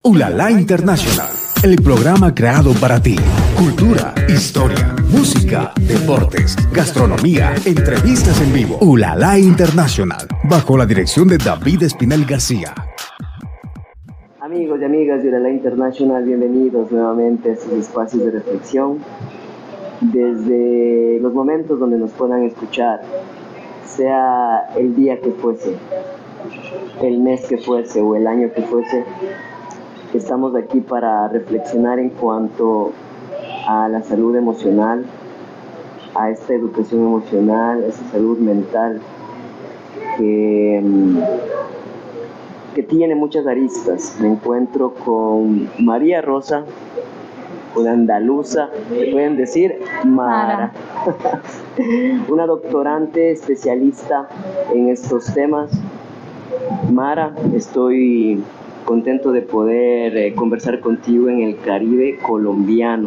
Ulala International, el programa creado para ti. Cultura, historia, música, deportes, gastronomía, entrevistas en vivo. Ulala International, bajo la dirección de David Espinel García. Amigos y amigas de Ulala International, bienvenidos nuevamente a estos espacios de reflexión. Desde los momentos donde nos puedan escuchar, sea el día que fuese, el mes que fuese o el año que fuese, estamos aquí para reflexionar en cuanto a la salud emocional, a esta educación emocional, a esta salud mental que tiene muchas aristas. Me encuentro con María Rosa, una andaluza, le pueden decir Mara, una doctorante especialista en estos temas. Mara, estoy contento de poder conversar contigo en el Caribe colombiano.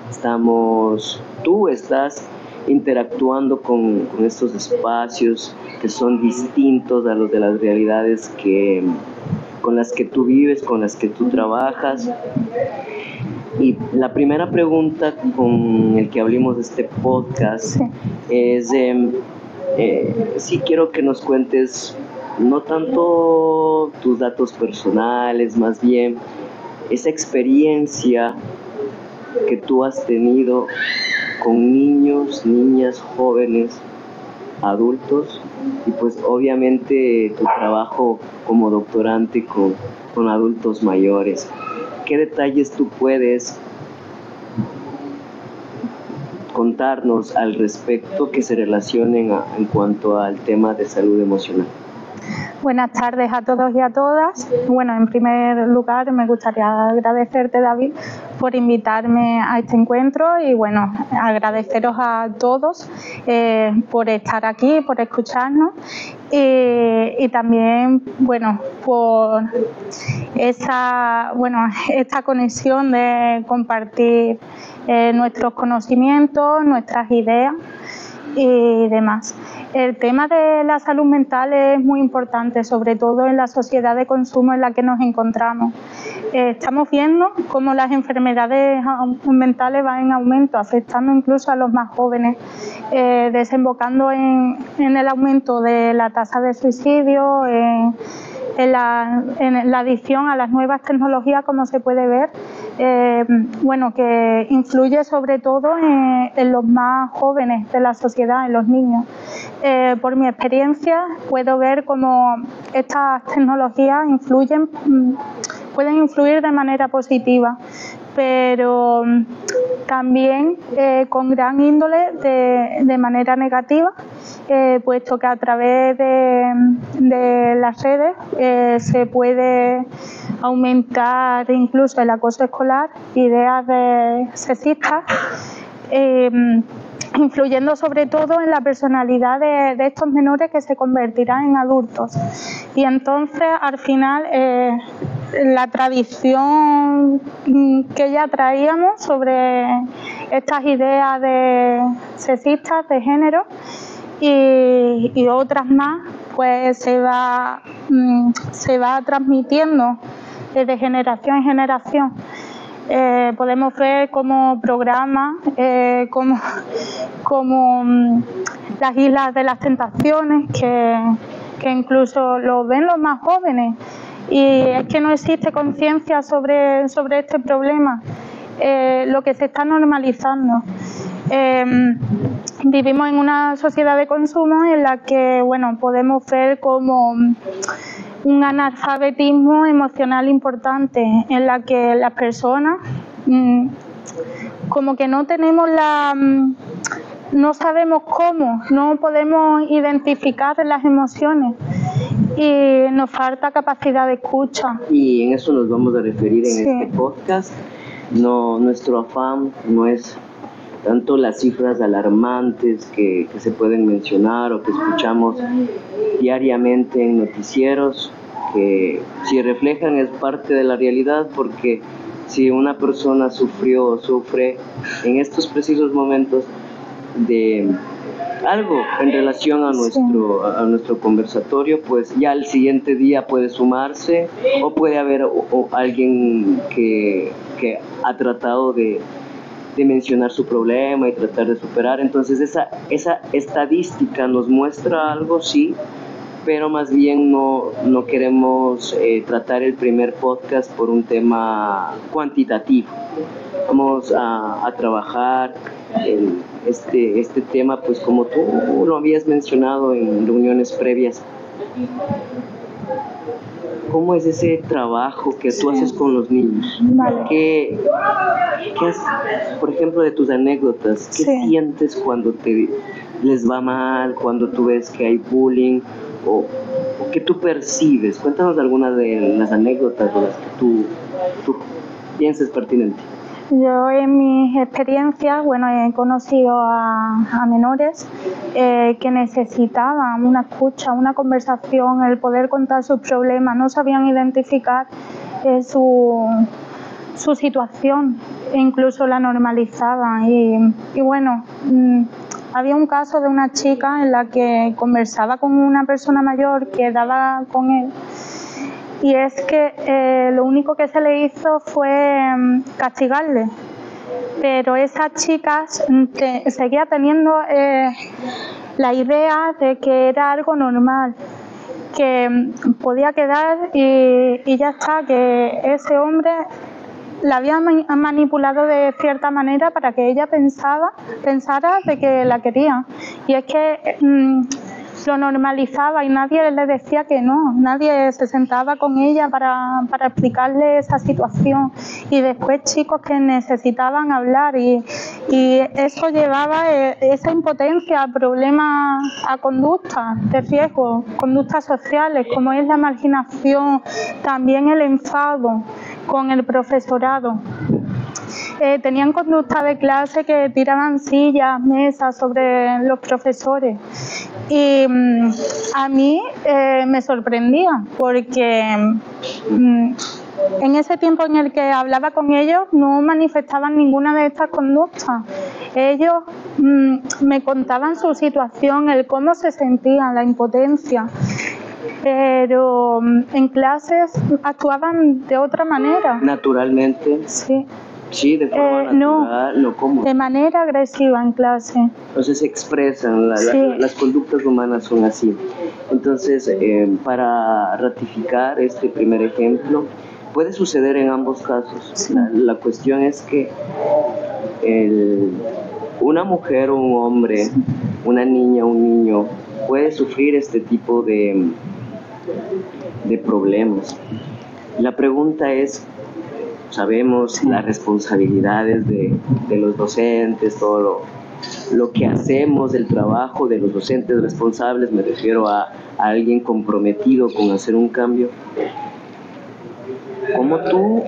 Tú estás interactuando con estos espacios que son distintos a los de las realidades con las que tú vives, con las que tú trabajas. Y la primera pregunta con el que abrimos este podcast es, sí quiero que nos cuentes no tanto tus datos personales, más bien esa experiencia que tú has tenido con niños, niñas, jóvenes, adultos, y pues obviamente tu trabajo como doctorante con adultos mayores. ¿Qué detalles tú puedes contarnos al respecto que se relacionen en cuanto al tema de salud emocional? Buenas tardes a todos y a todas. Bueno, en primer lugar me gustaría agradecerte, David, por invitarme a este encuentro y bueno, agradeceros a todos por estar aquí, por escucharnos y también, bueno, por esta conexión de compartir nuestros conocimientos, nuestras ideas y demás. El tema de la salud mental es muy importante, sobre todo en la sociedad de consumo en la que nos encontramos. Estamos viendo cómo las enfermedades mentales van en aumento, afectando incluso a los más jóvenes, desembocando en el aumento de la tasa de suicidio, en la adicción a las nuevas tecnologías, como se puede ver, que influye sobre todo en los más jóvenes de la sociedad, en los niños. Por mi experiencia puedo ver cómo estas tecnologías pueden influir de manera positiva, pero también con gran índole de manera negativa, puesto que a través de las redes se puede aumentar incluso el acoso escolar, ideas sexistas, influyendo sobre todo en la personalidad de estos menores que se convertirán en adultos. Y entonces, al final, la tradición que ya traíamos sobre estas ideas sexistas de género y otras más, pues se va transmitiendo de generación en generación. Podemos ver como programas como las Islas de las Tentaciones, que incluso lo ven los más jóvenes, y es que no existe conciencia sobre este problema, lo que se está normalizando. Vivimos en una sociedad de consumo en la que podemos ver como un analfabetismo emocional importante, en la que las personas como que no tenemos no sabemos cómo, no podemos identificar las emociones y nos falta capacidad de escucha. Y en eso nos vamos a referir en este podcast. Nuestro afán no es tanto las cifras alarmantes que se pueden mencionar o que escuchamos diariamente en noticieros, que si reflejan es parte de la realidad, porque si una persona sufrió o sufre en estos precisos momentos de algo en relación a nuestro conversatorio, pues ya al siguiente día puede sumarse o puede haber alguien que ha tratado de mencionar su problema y tratar de superar. Entonces esa estadística nos muestra algo, sí, pero más bien no queremos tratar el primer podcast por un tema cuantitativo. Vamos a trabajar este tema, pues como tú lo habías mencionado en reuniones previas. ¿Cómo es ese trabajo que tú haces con los niños? Vale. ¿Qué es, por ejemplo, de tus anécdotas? ¿Qué sientes cuando les va mal, cuando tú ves que hay bullying? ¿O qué tú percibes? Cuéntanos algunas de las anécdotas o las que tú pienses pertinente. Yo en mis experiencias, he conocido a menores que necesitaban una escucha, una conversación, el poder contar sus problemas, no sabían identificar su situación e incluso la normalizaban. Y bueno, había un caso de una chica en la que conversaba con una persona mayor que daba con él. Y es que lo único que se le hizo fue castigarle, pero esa chica seguía teniendo la idea de que era algo normal, que podía quedar y ya está, que ese hombre la había manipulado de cierta manera para que ella pensara de que la quería. Y es que lo normalizaba y nadie le decía que no, nadie se sentaba con ella para explicarle esa situación. Y después chicos que necesitaban hablar y eso llevaba esa impotencia a problemas, a conductas de riesgo, conductas sociales como es la marginación, también el enfado con el profesorado. Tenían conducta de clase que tiraban sillas, mesas sobre los profesores. Y a mí me sorprendía porque en ese tiempo en el que hablaba con ellos no manifestaban ninguna de estas conductas. Ellos me contaban su situación, el cómo se sentían, la impotencia. Pero en clases actuaban de otra manera. Naturalmente. Sí. Sí, de forma natural, no como. De manera agresiva en clase. Entonces se expresan, las conductas humanas son así. Entonces, para ratificar este primer ejemplo, puede suceder en ambos casos. Sí. La cuestión es que una mujer o un hombre, sí, una niña o un niño, puede sufrir este tipo de problemas. La pregunta es, sabemos las responsabilidades de los docentes, todo lo que hacemos, el trabajo de los docentes responsables, me refiero a alguien comprometido con hacer un cambio. Como tú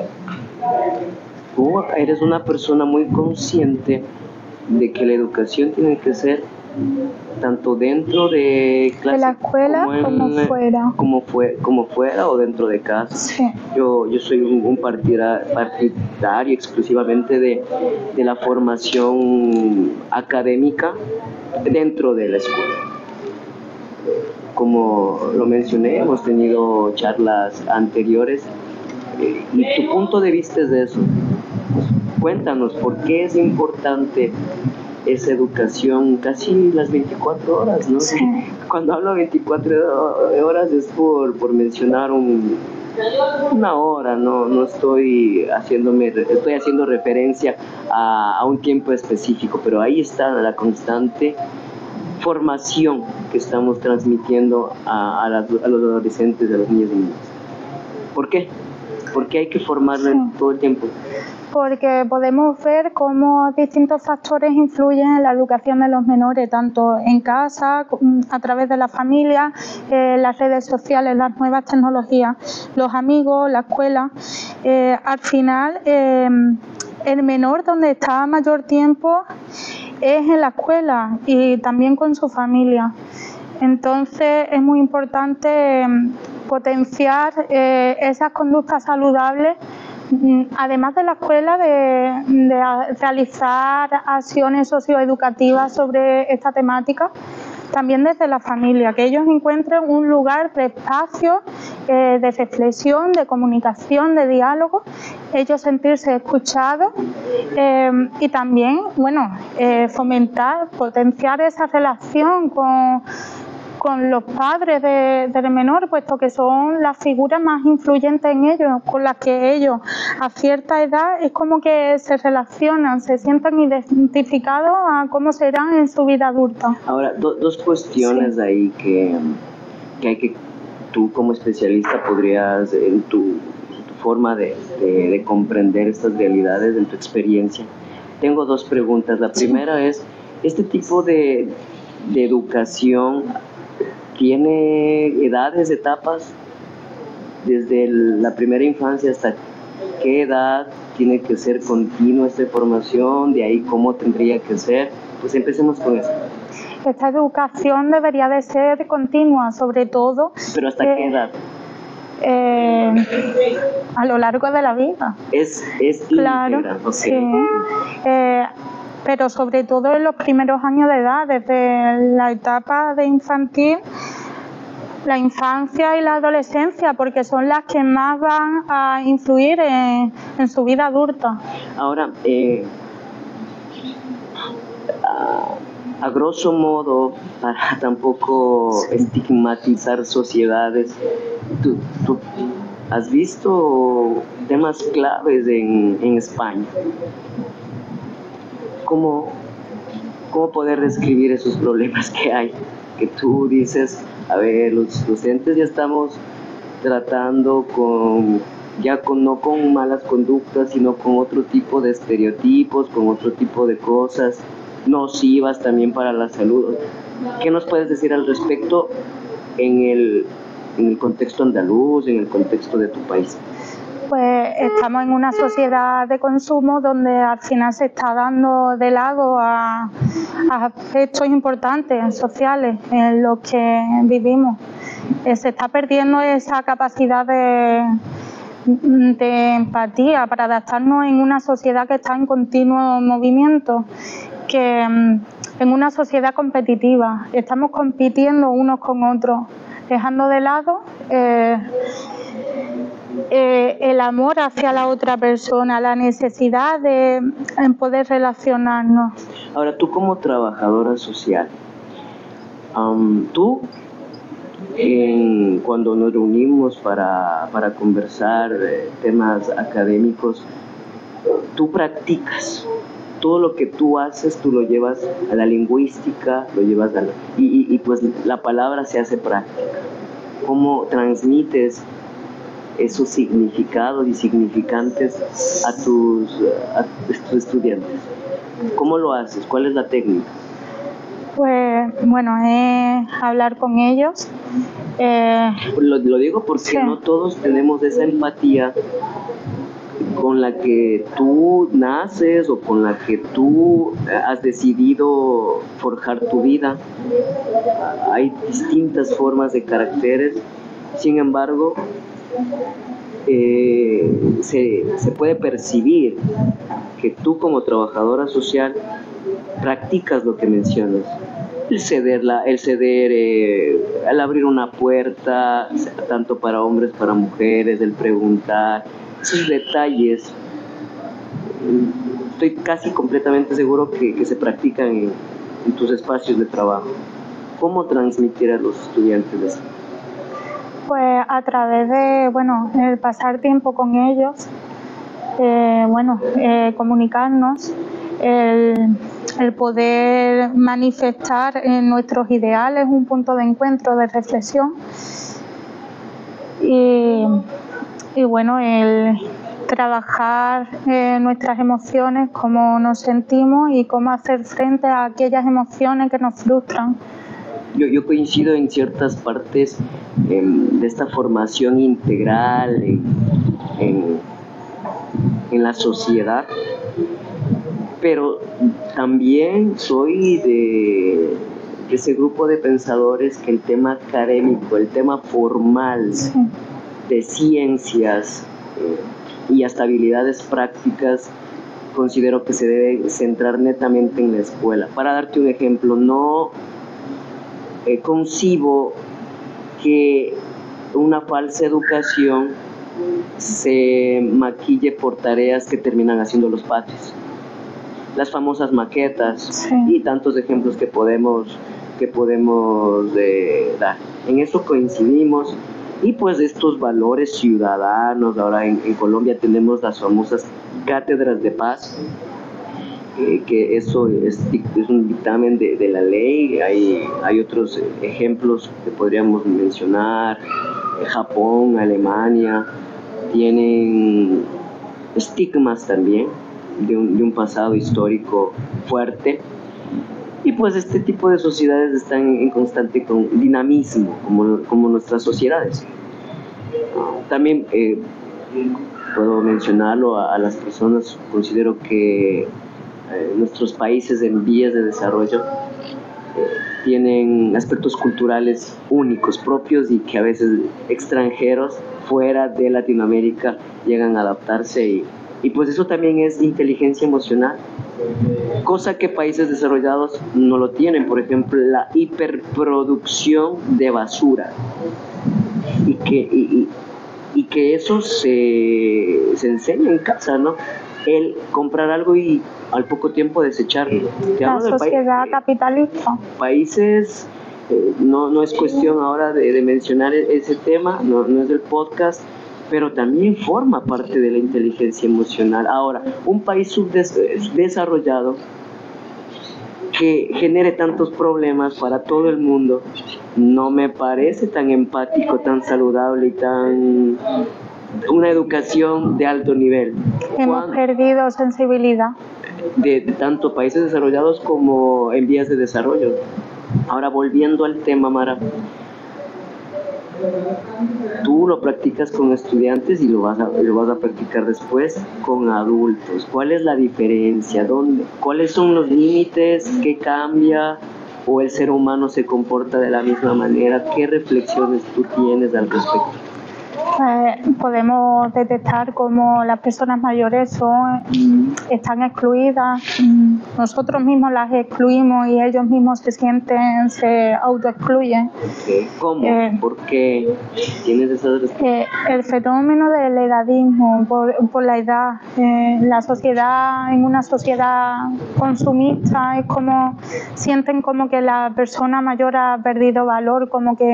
eres una persona muy consciente de que la educación tiene que ser tanto dentro de clase, de la escuela como fuera o dentro de casa. Sí. Yo soy un partidario exclusivamente de la formación académica dentro de la escuela. Como lo mencioné, hemos tenido charlas anteriores y tu punto de vista es de eso. Cuéntanos, ¿por qué es importante esa educación casi las 24 horas, ¿no? Sí. Cuando hablo 24 horas es por mencionar una hora, no estoy haciendo referencia a un tiempo específico, pero ahí está la constante formación que estamos transmitiendo a los adolescentes, a los niños y niñas. ¿Por qué? Porque hay que formarlo todo el tiempo. Porque podemos ver cómo distintos factores influyen en la educación de los menores, tanto en casa, a través de la familia, las redes sociales, las nuevas tecnologías, los amigos, la escuela. Al final, el menor donde está mayor tiempo es en la escuela y también con su familia. Entonces es muy importante potenciar esas conductas saludables además de la escuela, de realizar acciones socioeducativas sobre esta temática, también desde la familia, que ellos encuentren un lugar de espacio, de reflexión, de comunicación, de diálogo, ellos sentirse escuchados y también, bueno, fomentar, potenciar esa relación con los padres del menor, puesto que son las figuras más influyentes en ellos, con las que ellos a cierta edad es como que se relacionan, se sienten identificados a cómo serán en su vida adulta. Ahora, dos cuestiones sí. Ahí que hay que tú como especialista podrías, en tu forma de comprender estas realidades, en tu experiencia. Tengo dos preguntas. La primera es, ¿este tipo de educación tiene edades, etapas, desde la primera infancia hasta qué edad tiene que ser continua esta formación, de ahí cómo tendría que ser? Pues empecemos con eso. Esta educación debería de ser continua, sobre todo. ¿Pero hasta qué edad? A lo largo de la vida. Es claro, íntegra, okay. Sí. Pero sobre todo en los primeros años de edad, desde la etapa de infantil, la infancia y la adolescencia, porque son las que más van a influir en su vida adulta. Ahora, a grosso modo, para tampoco estigmatizar sociedades, ¿tú has visto temas claves en España? ¿Cómo poder describir esos problemas que hay? Que tú dices, a ver, los docentes ya estamos tratando no con malas conductas, sino con otro tipo de estereotipos, con otro tipo de cosas nocivas también para la salud. ¿Qué nos puedes decir al respecto en el contexto andaluz, en el contexto de tu país? Pues estamos en una sociedad de consumo donde al final se está dando de lado a aspectos importantes sociales en los que vivimos. Se está perdiendo esa capacidad de empatía para adaptarnos en una sociedad que está en continuo movimiento, que en una sociedad competitiva estamos compitiendo unos con otros, dejando de lado el amor hacia la otra persona, la necesidad de poder relacionarnos. Ahora, tú como trabajadora social, cuando nos reunimos para conversar temas académicos, tú practicas. Todo lo que tú haces, tú lo llevas a la lingüística, lo llevas y pues la palabra se hace práctica. ¿Cómo transmites esos significados y significantes a tus estudiantes? ¿Cómo lo haces? ¿Cuál es la técnica? Pues bueno, es hablar con ellos. Lo digo porque sí. No todos tenemos esa empatía con la que tú naces o con la que tú has decidido forjar tu vida. Hay distintas formas de caracteres, sin embargo, se puede percibir que tú como trabajadora social practicas lo que mencionas. El ceder, al abrir una puerta, tanto para hombres, para mujeres, el preguntar, esos detalles, estoy casi completamente seguro que se practican en tus espacios de trabajo. ¿Cómo transmitir a los estudiantes eso? Pues a través de, el pasar tiempo con ellos, comunicarnos, el poder manifestar nuestros ideales, un punto de encuentro, de reflexión y el trabajar nuestras emociones, cómo nos sentimos y cómo hacer frente a aquellas emociones que nos frustran. Yo coincido en ciertas partes de esta formación integral en la sociedad, pero también soy de ese grupo de pensadores que el tema académico, el tema formal, sí, de ciencias, y hasta habilidades prácticas, considero que se debe centrar netamente en la escuela. Para darte un ejemplo, no concibo que una falsa educación se maquille por tareas que terminan haciendo los padres. Las famosas maquetas, sí, y tantos ejemplos que podemos dar. En eso coincidimos. Y pues estos valores ciudadanos, ahora en Colombia tenemos las famosas cátedras de paz, que eso es un dictamen de la ley. Hay otros ejemplos que podríamos mencionar. Japón, Alemania, tienen estigmas también de un pasado histórico fuerte. Y pues este tipo de sociedades están en constante dinamismo, como nuestras sociedades. También puedo mencionarlo a las personas. Considero que nuestros países en vías de desarrollo tienen aspectos culturales únicos, propios, y que a veces extranjeros fuera de Latinoamérica llegan a adaptarse, y pues eso también es inteligencia emocional, cosa que países desarrollados no lo tienen. Por ejemplo, la hiperproducción de basura, y que eso se enseña en casa, ¿no? El comprar algo y al poco tiempo desecharlo. La sociedad capitalista. Países, no es cuestión ahora de mencionar ese tema, no es del podcast, pero también forma parte de la inteligencia emocional. Ahora, un país subdesarrollado que genere tantos problemas para todo el mundo no me parece tan empático, tan saludable y tan... una educación de alto nivel. Hemos perdido sensibilidad. De tanto países desarrollados como en vías de desarrollo. Ahora, volviendo al tema, Mara, tú lo practicas con estudiantes y lo vas a practicar después con adultos. ¿Cuál es la diferencia? ¿Cuáles son los límites? ¿Qué cambia? ¿O el ser humano se comporta de la misma manera? ¿Qué reflexiones tú tienes al respecto? Podemos detectar cómo las personas mayores están excluidas. Nosotros mismos las excluimos y ellos mismos se autoexcluyen. ¿Cómo? ¿Por qué tienes esas respuestas? El fenómeno del edadismo, por la edad. La sociedad, en una sociedad consumista, es como sienten como que la persona mayor ha perdido valor, como que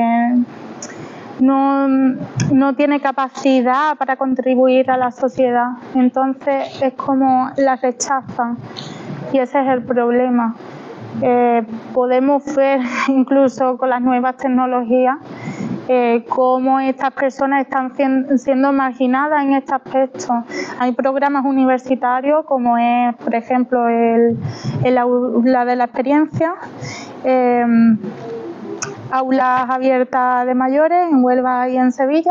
no tiene capacidad para contribuir a la sociedad. Entonces es como la rechazan, y ese es el problema. Podemos ver incluso con las nuevas tecnologías cómo estas personas están siendo marginadas en este aspecto. Hay programas universitarios como es, por ejemplo, el aula de la experiencia, aulas abiertas de mayores en Huelva y en Sevilla,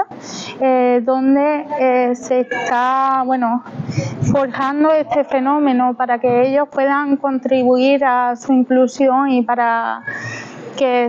donde se está forjando este fenómeno para que ellos puedan contribuir a su inclusión y para que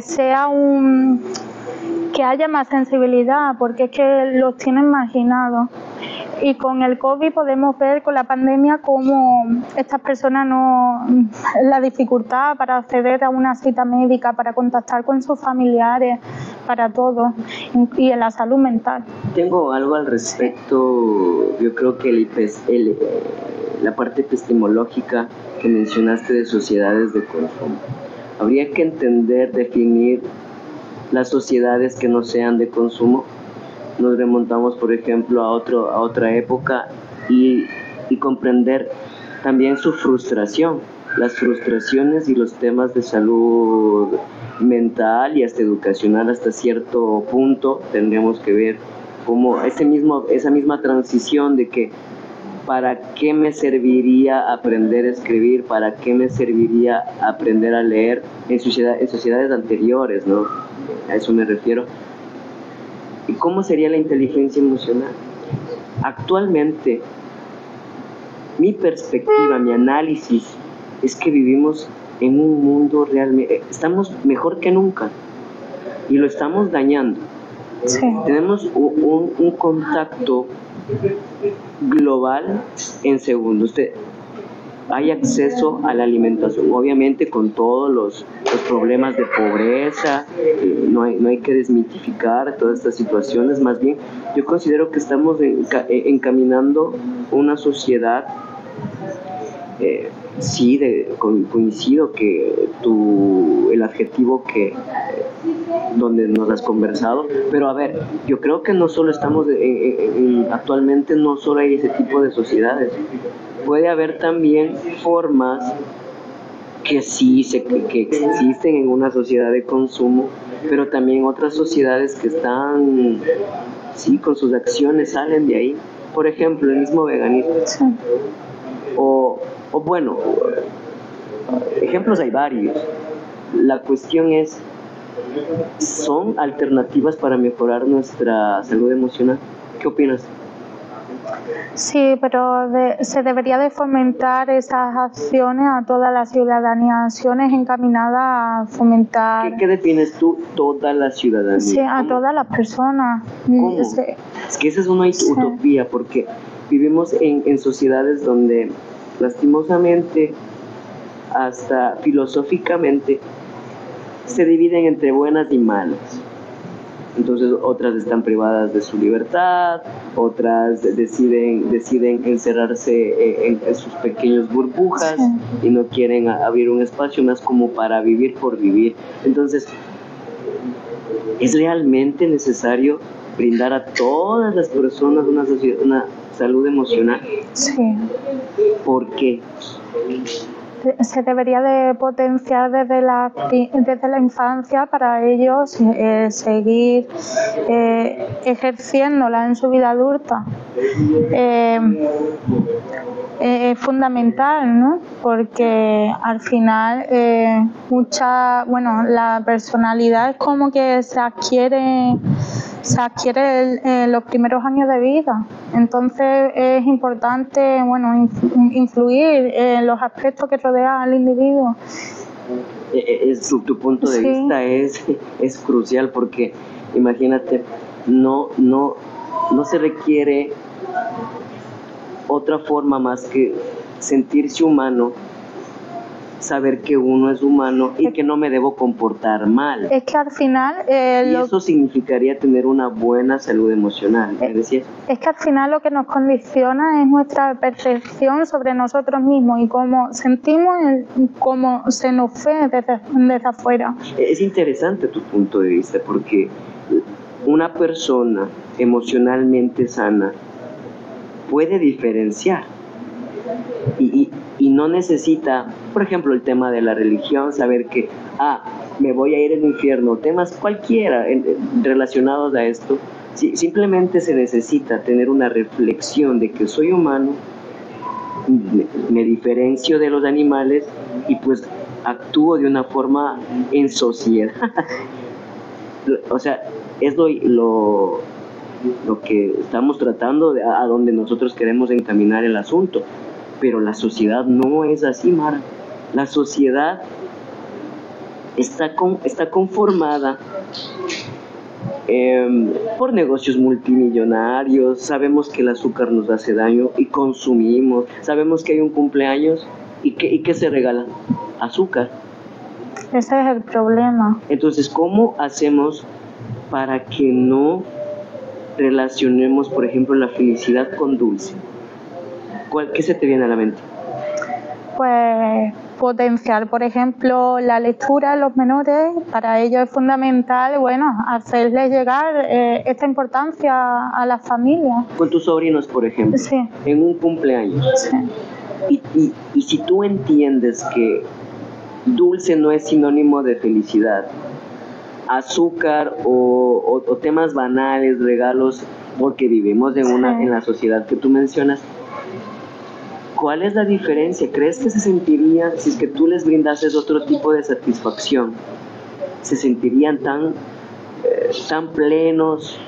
que haya más sensibilidad, porque es que los tienen marginados. Y con el COVID podemos ver, con la pandemia, cómo estas personas la dificultad para acceder a una cita médica, para contactar con sus familiares, para todo, y en la salud mental. Tengo algo al respecto. Yo creo que la parte epistemológica que mencionaste de sociedades de consumo, habría que definir las sociedades que no sean de consumo. Nos remontamos, por ejemplo, a otra época y comprender también su frustración, las frustraciones y los temas de salud mental y hasta educacional. Hasta cierto punto tendríamos que ver cómo esa misma transición de que ¿para qué me serviría aprender a escribir? ¿Para qué me serviría aprender a leer en sociedades anteriores, ¿no? A eso me refiero. ¿Y cómo sería la inteligencia emocional? Actualmente, mi perspectiva, mi análisis, es que vivimos en un mundo realmente... Estamos mejor que nunca y lo estamos dañando. Sí. Tenemos un contacto global en segundos. Hay acceso a la alimentación, obviamente con todos los problemas de pobreza, no hay que desmitificar todas estas situaciones, más bien yo considero que estamos encaminando una sociedad, sí, coincido que el adjetivo donde nos has conversado, pero a ver, yo creo que no solo estamos, actualmente no solo hay ese tipo de sociedades. Puede haber también formas que sí que existen en una sociedad de consumo, pero también otras sociedades que están, sí, con sus acciones salen de ahí. Por ejemplo, el mismo veganismo. Sí. O bueno, ejemplos hay varios. La cuestión es, ¿son alternativas para mejorar nuestra salud emocional? ¿Qué opinas? Sí, pero se debería de fomentar esas acciones a toda la ciudadanía, acciones encaminadas a fomentar... ¿Qué defines tú, toda la ciudadanía? Sí, a todas las personas. ¿Cómo? Sí. Es que esa es una utopía, porque vivimos en sociedades donde lastimosamente, hasta filosóficamente, se dividen entre buenas y malas. Entonces otras están privadas de su libertad, otras deciden encerrarse en sus pequeñas burbujas, sí, y no quieren abrir un espacio más como para vivir por vivir. Entonces, ¿es realmente necesario brindar a todas las personas una salud emocional? Sí. ¿Por qué? Se debería de potenciar desde la infancia para ellos seguir ejerciéndola en su vida adulta. Es fundamental, ¿no? Porque al final la personalidad es como que se adquiere en los primeros años de vida. Entonces es importante, influir en los aspectos que rodean al individuo. Tu punto de vista es crucial, porque imagínate, no se requiere otra forma más que sentirse humano, saber que uno es humano y que no me debo comportar mal. Es que al final... eso significaría tener una buena salud emocional, ¿me decías? Es que al final lo que nos condiciona es nuestra percepción sobre nosotros mismos y cómo sentimos, cómo se nos ve desde afuera. Es interesante tu punto de vista, porque una persona emocionalmente sana puede diferenciar y no necesita, por ejemplo, el tema de la religión, saber que me voy a ir al infierno, temas cualquiera relacionados a esto. Simplemente se necesita tener una reflexión de que soy humano, me diferencio de los animales y pues actúo de una forma en sociedad. O sea, es lo que estamos tratando, a donde nosotros queremos encaminar el asunto. Pero la sociedad no es así, Mara. La sociedad está conformada por negocios multimillonarios. Sabemos que el azúcar nos hace daño y consumimos. Sabemos que hay un cumpleaños y ¿qué se regala? Azúcar. Ese es el problema. Entonces, ¿cómo hacemos para que no relacionemos, por ejemplo, la felicidad con dulce? ¿Qué se te viene a la mente? Pues potenciar, por ejemplo, la lectura en los menores. Para ellos es fundamental, hacerles llegar esta importancia a las familias. Con tus sobrinos, por ejemplo, sí, en un cumpleaños. Sí. Y si tú entiendes que dulce no es sinónimo de felicidad, azúcar o temas banales, regalos, porque vivimos en la sociedad que tú mencionas, ¿cuál es la diferencia? ¿Crees que se sentirían, si es que tú les brindases otro tipo de satisfacción, se sentirían tan plenos?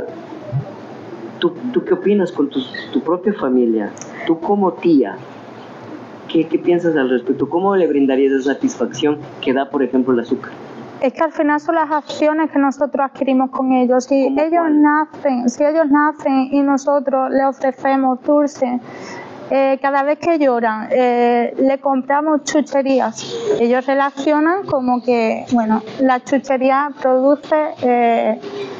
¿Tú qué opinas con tu propia familia? Tú como tía, ¿qué piensas al respecto? ¿Cómo le brindarías esa satisfacción que da, por ejemplo, el azúcar? es que al final son las acciones que nosotros adquirimos con ellos. Si ellos nacen y nosotros les ofrecemos dulce, cada vez que lloran le compramos chucherías, ellos relacionan como que, bueno, la chuchería produce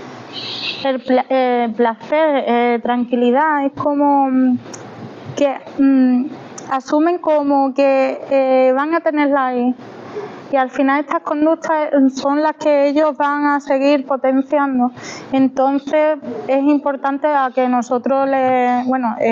placer, tranquilidad, es como que asumen como que van a tenerla ahí. Y al final estas conductas son las que ellos van a seguir potenciando. Entonces es importante a que nosotros le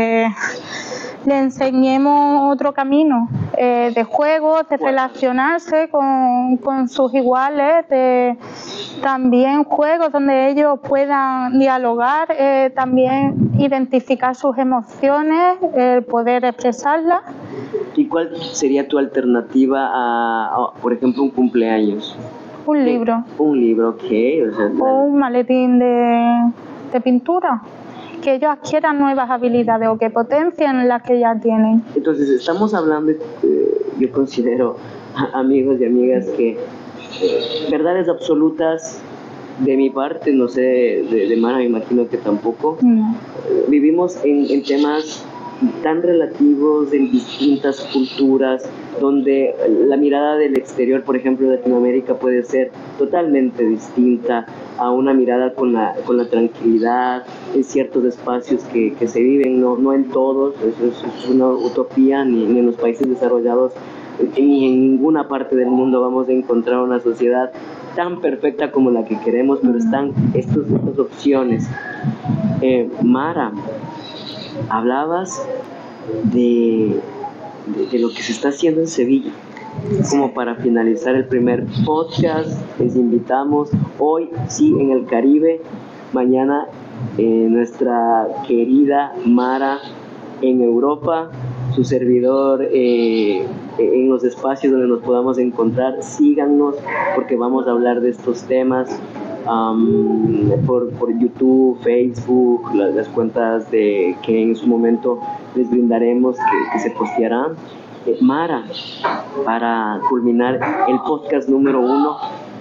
enseñemos otro camino de juego, de relacionarse con sus iguales, de también juegos donde ellos puedan dialogar, también identificar sus emociones, poder expresarlas. ¿Y cuál sería tu alternativa a, por ejemplo, un cumpleaños? Un libro. Un libro, ok. O un maletín de pintura. Que ellos adquieran nuevas habilidades o que potencien las que ya tienen. Entonces, estamos hablando, yo considero, amigos y amigas, que verdades absolutas de mi parte, no sé, de Mara me imagino que tampoco. Vivimos en temas tan relativos en distintas culturas, donde la mirada del exterior, por ejemplo, de Latinoamérica, puede ser totalmente distinta a una mirada con la tranquilidad en ciertos espacios que se viven, no en todos. Eso es una utopía, ni en los países desarrollados ni en ninguna parte del mundo vamos a encontrar una sociedad tan perfecta como la que queremos, pero están estas opciones. Mara, hablabas de lo que se está haciendo en Sevilla. Como para finalizar el primer podcast, les invitamos hoy, sí, en el Caribe, mañana nuestra querida Mara en Europa, su servidor en los espacios donde nos podamos encontrar. Síganos porque vamos a hablar de estos temas por YouTube, Facebook, las cuentas que en su momento les brindaremos, que se postearán. Mara, para culminar el podcast número 1,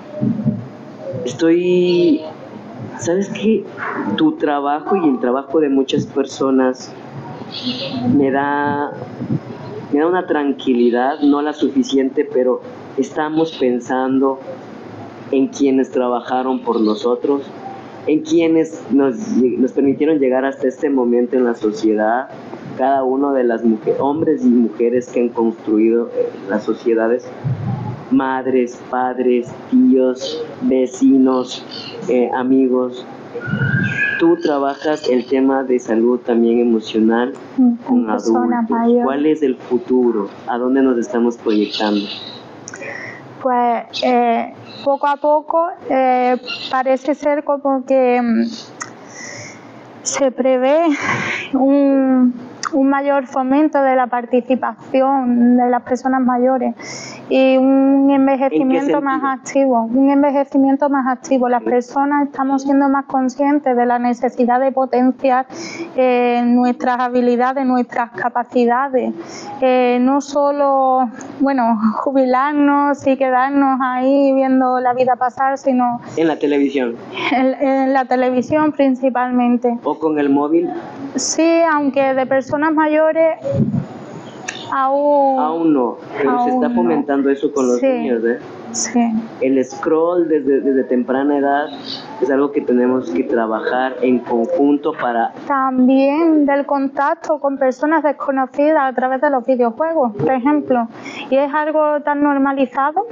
¿sabes qué? Tu trabajo y el trabajo de muchas personas me da una tranquilidad, no la suficiente, pero estamos pensando en quienes trabajaron por nosotros, en quienes nos permitieron llegar hasta este momento en la sociedad, cada uno de las hombres y mujeres que han construido las sociedades, madres, padres, tíos, vecinos, amigos. Tú trabajas el tema de salud también emocional con adultos. ¿Cuál es el futuro? ¿A dónde nos estamos proyectando? Pues poco a poco parece ser como que se prevé un mayor fomento de la participación de las personas mayores y un envejecimiento más activo. Las personas estamos siendo más conscientes de la necesidad de potenciar nuestras habilidades, nuestras capacidades, no solo, jubilarnos y quedarnos ahí viendo la vida pasar, sino en la televisión. En la televisión principalmente. ¿O con el móvil? Sí, aunque de personas mayores aún no, pero se está fomentando eso con los niños, ¿eh? Sí. El scroll desde temprana edad es algo que tenemos que trabajar en conjunto para... También del contacto con personas desconocidas a través de los videojuegos, por ejemplo, y es algo tan normalizado.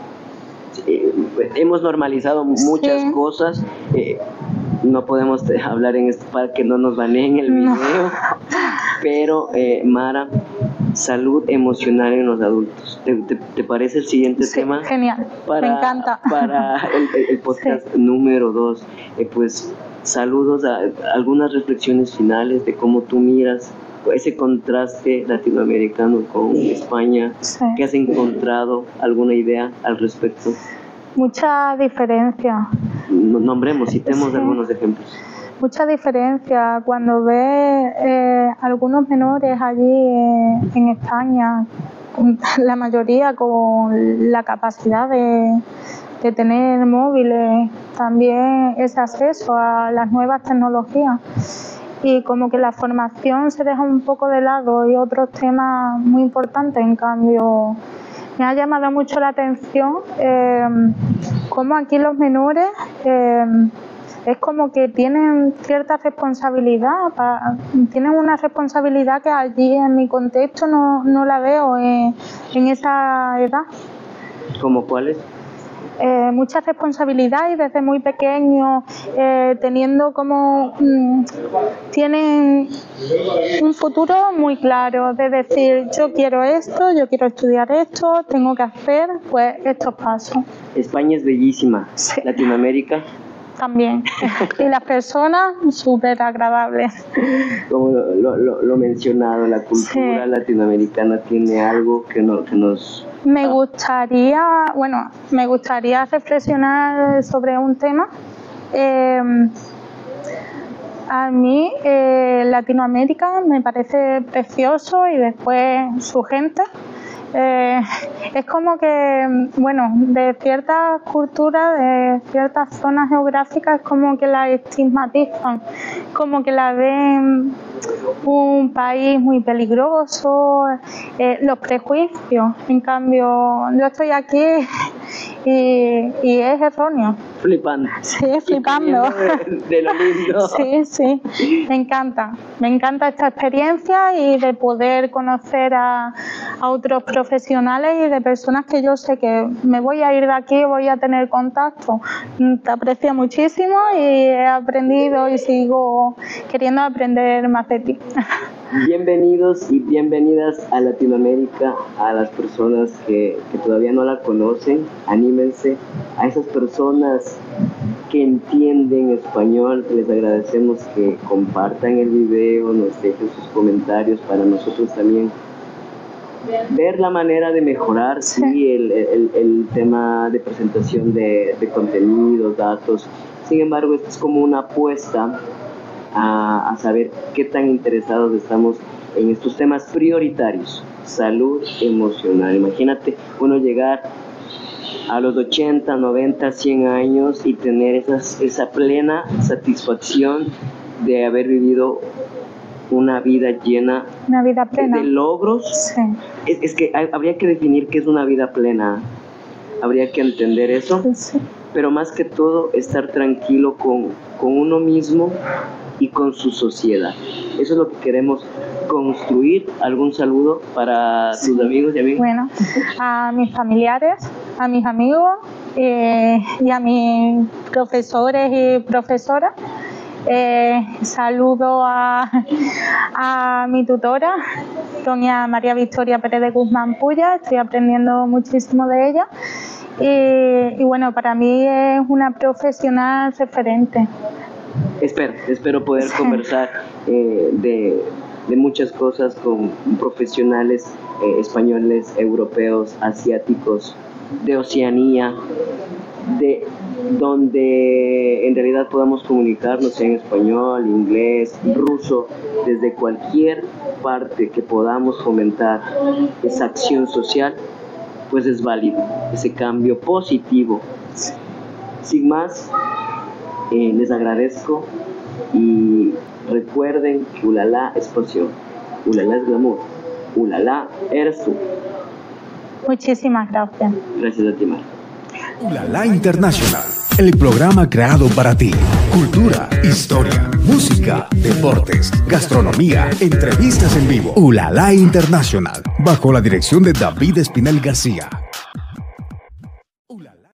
Hemos normalizado muchas cosas. No podemos hablar en esto para que no nos baneen el video, pero Mara, salud emocional en los adultos. ¿Te parece el siguiente tema? Genial, me encanta. Para el podcast número 2, pues saludos a algunas reflexiones finales de cómo tú miras ese contraste latinoamericano con España. ¿Qué has encontrado? ¿Alguna idea al respecto? Mucha diferencia. Citemos algunos ejemplos. Mucha diferencia cuando ves algunos menores allí en España, la mayoría con la capacidad de de tener móviles, también ese acceso a las nuevas tecnologías. Y como que la formación se deja un poco de lado y otros temas muy importantes. En cambio, me ha llamado mucho la atención cómo aquí los menores es como que tienen cierta responsabilidad, tienen una responsabilidad que allí en mi contexto no la veo en esa edad. ¿Cómo cuáles? Mucha responsabilidad y desde muy pequeño teniendo como tienen un futuro muy claro de decir yo quiero esto, yo quiero estudiar esto, tengo que hacer pues estos pasos. España es bellísima, sí. Latinoamérica también, y las personas súper agradables. Como lo mencionado, la cultura sí. latinoamericana tiene algo que nos... Me gustaría reflexionar sobre un tema. A mí Latinoamérica me parece precioso y después su gente. Es como que, bueno, de ciertas culturas, de ciertas zonas geográficas, es como que la estigmatizan, como que la ven un país muy peligroso, los prejuicios. En cambio, yo estoy aquí y es erróneo. Flipando. Sí, flipando. De lo lindo. Sí, me encanta esta experiencia y de poder conocer a otros profesionales y de personas que yo sé que me voy a ir de aquí, voy a tener contacto. Te aprecio muchísimo y he aprendido y sigo queriendo aprender más de ti. Bienvenidos y bienvenidas a Latinoamérica, a las personas que todavía no la conocen, anímense, a esas personas que entienden español, les agradecemos que compartan el video, nos dejen sus comentarios para nosotros también ver la manera de mejorar sí, el tema de presentación de contenidos, datos. Sin embargo, esto es como una apuesta a saber qué tan interesados estamos en estos temas prioritarios. Salud emocional. Imagínate uno llegar a los 80, 90, 100 años y tener esa plena satisfacción de haber vivido una vida llena, una vida plena de logros. Sí. Es que habría que definir qué es una vida plena, habría que entender eso, sí. Pero más que todo estar tranquilo con uno mismo y con su sociedad. Eso es lo que queremos construir. ¿Algún saludo para tus amigos y amigas? Bueno, a mis familiares, a mis amigos y a mis profesores y profesoras. Saludo a mi tutora, doña María Victoria Pérez de Guzmán Puya, estoy aprendiendo muchísimo de ella y bueno, para mí es una profesional referente. Espero poder conversar de muchas cosas con profesionales españoles, europeos, asiáticos, de Oceanía, de donde en realidad podamos comunicarnos en español, inglés, ruso, desde cualquier parte que podamos fomentar esa acción social, pues es válido, ese cambio positivo. Sin más, les agradezco y recuerden que Ulala es pasión, Ulala es glamour, Ulala eres tú. Muchísimas gracias. Gracias a ti, Mar. Ulala Internacional, el programa creado para ti. Cultura, historia, música, deportes, gastronomía, entrevistas en vivo. Ulala Internacional, bajo la dirección de David Espinel García.